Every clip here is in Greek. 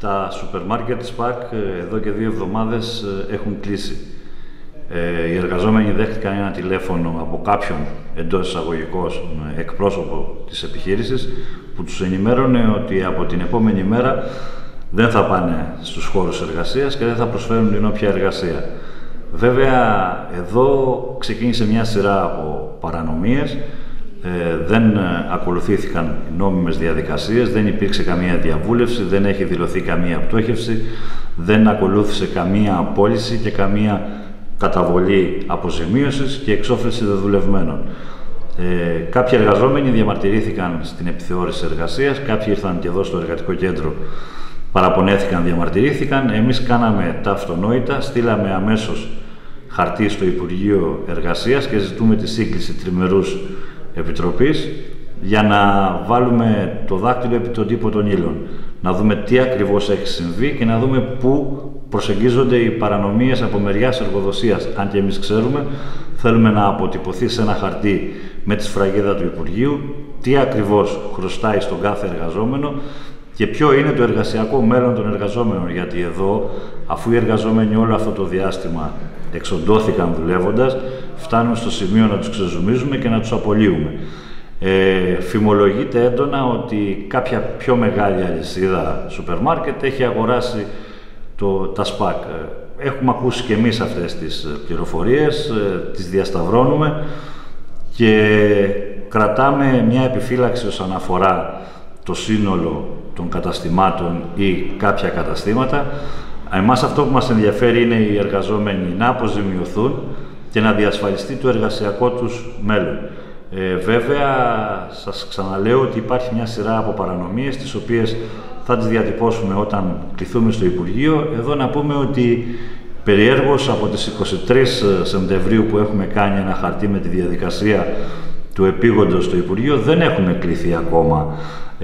Τα σούπερ μάρκετ της ΠΑΚ εδώ και 2 εβδομάδες έχουν κλείσει. Οι εργαζόμενοι δέχτηκαν ένα τηλέφωνο από κάποιον εντός εισαγωγικών εκπρόσωπο της επιχείρησης που τους ενημέρωνε ότι από την επόμενη μέρα δεν θα πάνε στους χώρους εργασίας και δεν θα προσφέρουν την όποια εργασία. Βέβαια, εδώ ξεκίνησε μια σειρά από παρανομίες, δεν ακολουθήθηκαν νόμιμες διαδικασίες, δεν υπήρξε καμία διαβούλευση, δεν έχει δηλωθεί καμία πτώχευση, δεν ακολούθησε καμία απόλυση και καμία καταβολή αποζημίωσης και εξόφληση δεδουλευμένων. Κάποιοι εργαζόμενοι διαμαρτυρήθηκαν στην επιθεώρηση εργασίας, κάποιοι ήρθαν και εδώ στο εργατικό κέντρο, παραπονέθηκαν, διαμαρτυρήθηκαν. Εμείς κάναμε τα αυτονόητα, στείλαμε αμέσως χαρτί στο Υπουργείο Εργασίας και ζητούμε τη σύγκληση τριμερούς επιτροπής για να βάλουμε το δάκτυλο επί τον τύπο των ύλων, να δούμε τι ακριβώς έχει συμβεί και να δούμε πού προσεγγίζονται οι παρανομίες από μεριάς εργοδοσίας. Αν και εμείς ξέρουμε, θέλουμε να αποτυπωθεί σε ένα χαρτί με τη σφραγίδα του Υπουργείου τι ακριβώς χρωστάει στον κάθε εργαζόμενο και ποιο είναι το εργασιακό μέλλον των εργαζόμενων. Γιατί εδώ, αφού οι εργαζόμενοι όλο αυτό το διάστημα εξοντώθηκαν δουλεύοντας, φτάνουν στο σημείο να τους ξεζουμίζουμε και να τους απολύουμε. Φημολογείται έντονα ότι κάποια πιο μεγάλη αλυσίδα σούπερ μάρκετ έχει αγοράσει τα ΣΠΑΚ. Έχουμε ακούσει και εμείς αυτές τις πληροφορίες, τις διασταυρώνουμε και κρατάμε μια επιφύλαξη όσον αφορά το σύνολο των καταστημάτων ή κάποια καταστήματα. Εμάς αυτό που μας ενδιαφέρει είναι οι εργαζόμενοι να αποζημιωθούν και να διασφαλιστεί το εργασιακό τους μέλλον. Βέβαια, σας ξαναλέω ότι υπάρχει μια σειρά από παρανομίες, τις οποίες θα τις διατυπώσουμε όταν κληθούμε στο Υπουργείο. Εδώ να πούμε ότι περιέργως από τις 23 Σεπτεμβρίου που έχουμε κάνει ένα χαρτί με τη διαδικασία του επίγοντος στο Υπουργείο, δεν έχουμε κληθεί ακόμα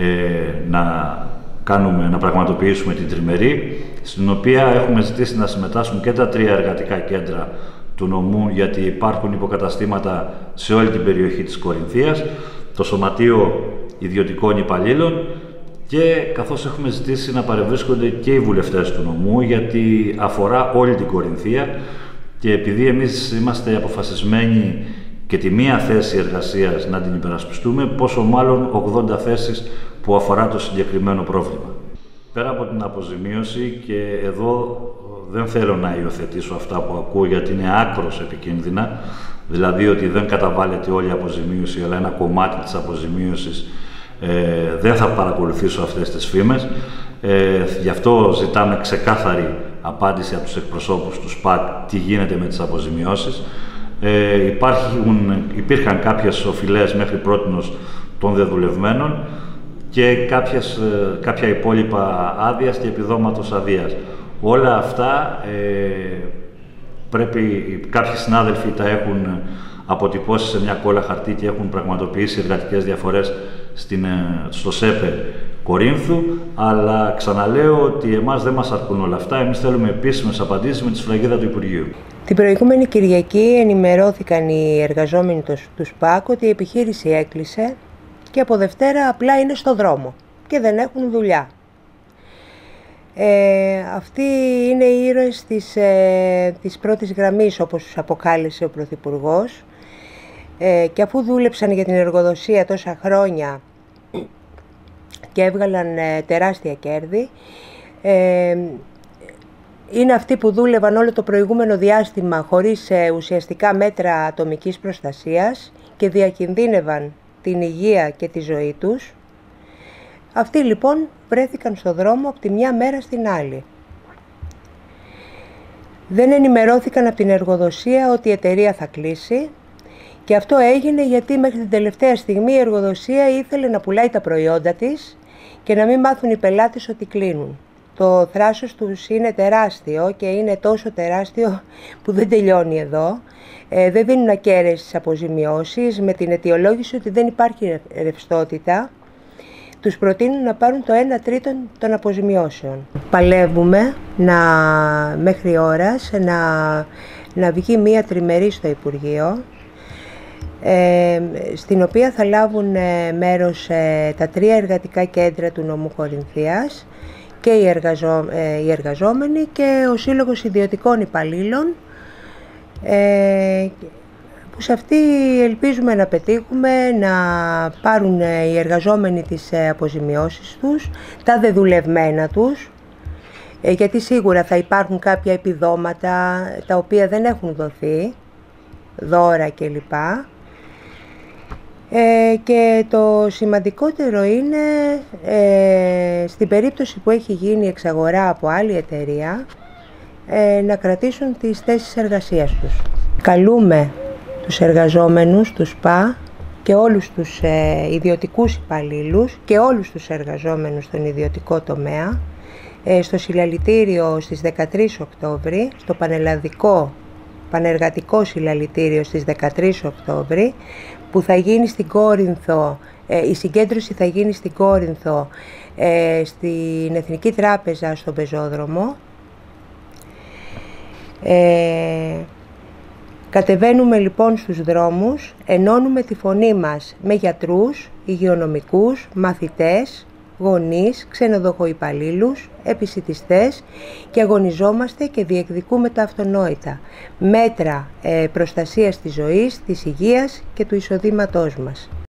να πραγματοποιήσουμε την τριμερή, στην οποία έχουμε ζητήσει να συμμετάσχουν και τα 3 εργατικά κέντρα του νομού, γιατί υπάρχουν υποκαταστήματα σε όλη την περιοχή της Κορινθίας, το Σωματείο Ιδιωτικών Υπαλλήλων και καθώς έχουμε ζητήσει να παρευρίσκονται και οι βουλευτές του νομού, γιατί αφορά όλη την Κορινθία και επειδή εμείς είμαστε αποφασισμένοι και τη μία θέση εργασίας να την υπερασπιστούμε, πόσο μάλλον 80 θέσεις που αφορά το συγκεκριμένο πρόβλημα. Πέρα από την αποζημίωση, και εδώ δεν θέλω να υιοθετήσω αυτά που ακούω γιατί είναι άκρως επικίνδυνα, δηλαδή ότι δεν καταβάλλεται όλη η αποζημίωση αλλά ένα κομμάτι της αποζημίωσης, δεν θα παρακολουθήσω αυτές τις φήμες. Γι' αυτό ζητάμε ξεκάθαρη απάντηση από τους εκπροσώπους του ΣΠΑΚ τι γίνεται με τις αποζημιώσεις. Υπήρχαν κάποιες οφειλές μέχρι πρότινος των δεδουλευμένων και κάποια υπόλοιπα άδειας και επιδόματος αδείας. Όλα αυτά πρέπει κάποιοι συνάδελφοι τα έχουν αποτυπώσει σε μια κόλλα χαρτί και έχουν πραγματοποιήσει εργατικές διαφορές στο ΣΕΠΕ Κορίνθου, αλλά ξαναλέω ότι εμάς δεν μας αρκούν όλα αυτά. Εμείς θέλουμε επίσημες απαντήσεις με τη σφραγίδα του Υπουργείου. Την προηγούμενη Κυριακή ενημερώθηκαν οι εργαζόμενοι του ΣΠΑΚ ότι η επιχείρηση έκλεισε και από Δευτέρα απλά είναι στο δρόμο και δεν έχουν δουλειά. Αυτοί είναι οι ήρωες της πρώτης γραμμής, όπως τους αποκάλεσε ο Πρωθυπουργός, και αφού δούλεψαν για την εργοδοσία τόσα χρόνια και έβγαλαν τεράστια κέρδη, είναι αυτοί που δούλευαν όλο το προηγούμενο διάστημα χωρίς ουσιαστικά μέτρα ατομικής προστασίας και διακινδύνευαν την υγεία και τη ζωή τους. Αυτοί λοιπόν βρέθηκαν στο δρόμο από τη μια μέρα στην άλλη. Δεν ενημερώθηκαν από την εργοδοσία ότι η εταιρεία θα κλείσει και αυτό έγινε γιατί μέχρι την τελευταία στιγμή η εργοδοσία ήθελε να πουλάει τα προϊόντα της και να μην μάθουν οι πελάτες ότι κλείνουν. Το θράσος τους είναι τεράστιο και είναι τόσο τεράστιο που δεν τελειώνει εδώ. Δεν δίνουν ακέραιες αποζημιώσεις με την αιτιολόγηση ότι δεν υπάρχει ρευστότητα. Τους προτείνουν να πάρουν το 1/3 των αποζημιώσεων. Παλεύουμε μέχρι ώρας να βγει μία τριμερή στο Υπουργείο, στην οποία θα λάβουν μέρος τα 3 εργατικά κέντρα του νομού Κορινθίας και οι εργαζόμενοι και ο Σύλλογος Ιδιωτικών Υπαλλήλων, που σε αυτή ελπίζουμε να πετύχουμε να πάρουν οι εργαζόμενοι τις αποζημιώσεις τους, τα δεδουλευμένα τους, γιατί σίγουρα θα υπάρχουν κάποια επιδόματα τα οποία δεν έχουν δοθεί, δώρα κλπ. Και το σημαντικότερο είναι, στην περίπτωση που έχει γίνει εξαγορά από άλλη εταιρεία, να κρατήσουν τις θέσεις εργασίας τους. Καλούμε τους εργαζόμενους, τους ΣΠΑ και όλους τους ιδιωτικούς υπαλλήλους και όλους τους εργαζόμενους στον ιδιωτικό τομέα στο συλλαλητήριο στις 13 Οκτώβρη, στο πανεργατικό συλλαλητήριο στις 13 Οκτώβρη, που θα γίνει στην Κόρινθο. Η συγκέντρωση θα γίνει στην Κόρινθο, στην Εθνική Τράπεζα στον Πεζόδρομο. Κατεβαίνουμε λοιπόν στους δρόμους, ενώνουμε τη φωνή μας με γιατρούς, υγειονομικούς, μαθητές, γονείς, ξενοδοχοϊπαλλήλους, επισιτιστές και αγωνιζόμαστε και διεκδικούμε τα αυτονόητα μέτρα προστασίας της ζωής, της υγείας και του εισοδήματός μας.